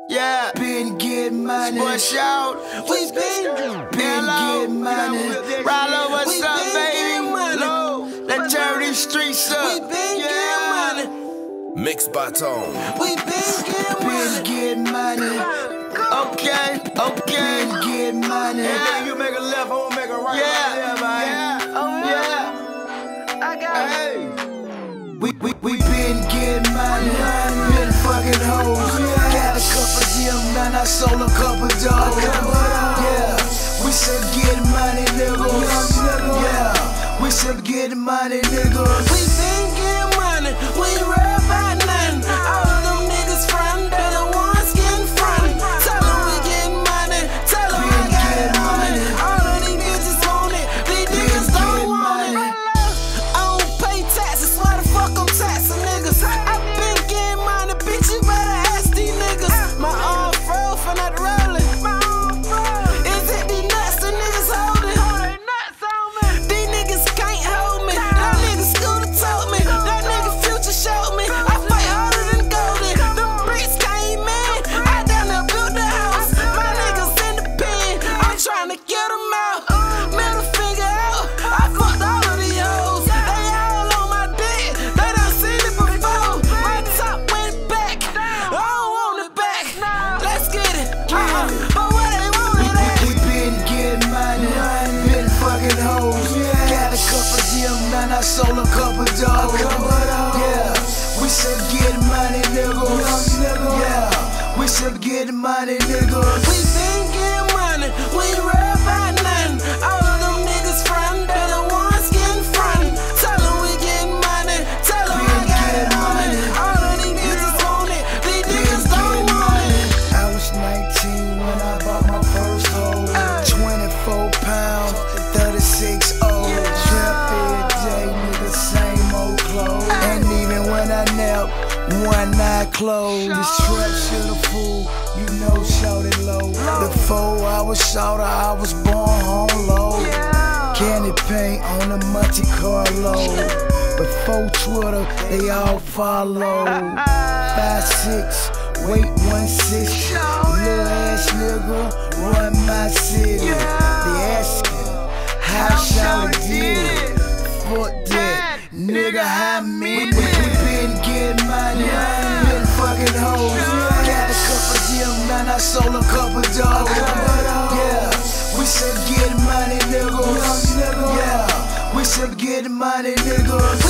Yeah, Been getting money. push out. We been getting money. Rollo, what's We up, been baby? getting money. Low, let's turn these streets up. We been getting money. Mixed by Tone. We been getting money. Okay. Been getting money. Yeah. You make a left, I won't make a right. Yeah. I got it. We been getting money. Been fucking hoes. Got a couple gems and I sold a couple dogs. Yeah, we still getting money, niggas. Yeah, we still getting money, niggas. We been getting money. We ain't worried about nothing. All of them niggas front, they the ones getting front. Tell them we getting money. Tell them I got it on it. All of these bitches want it. These niggas don't want it. I don't pay taxes. Why the fuck I'm taxing niggas? I been getting money, bitch. You better ask these niggas. My arm froze for not rolling. Is it these nuts the niggas holding? These niggas can't hold me. That nigga Scooter told me. That nigga Future showed me. I fight harder than Golden. Them bricks came in. I done done built the house. My niggas in the pen. I'm trying to get them out. Middle finger out. I fucked all of these hoes. They all on my dick. They done seen it before. My top went back. I don't want it back. Let's get it. But what they want it at? We been getting money. Been fucking hoes. Got a couple gems and I sold a couple dogs. Yeah, we still getting money, niggas. Yeah, we still getting money, niggas. We been getting money. We ain't worried about nothing. All of them niggas front, they the ones getting front. Tell them we getting money. Tell them I got it on it. All of these bitches want it. These niggas don't want it. I was 19 when I bought my first hoe. 24 pounds, 36 O's. Trap every day, nigga, same old clothes. And even when I knelt, one eye closed. This trap should've fooled, you know, shorty low. Before I was shorter, I was born home low. Candy paint on the Monte Carlo. Before Twitter, they all follow. 5'6", weight 160. Little ass nigga, run my city. They asking how shorty did it. Fuck that, nigga, how many? We been getting money, been fucking hoes. Got a couple gems and I sold a couple dogs. Yeah, we still getting money, niggas. Yeah, we still getting money, niggas.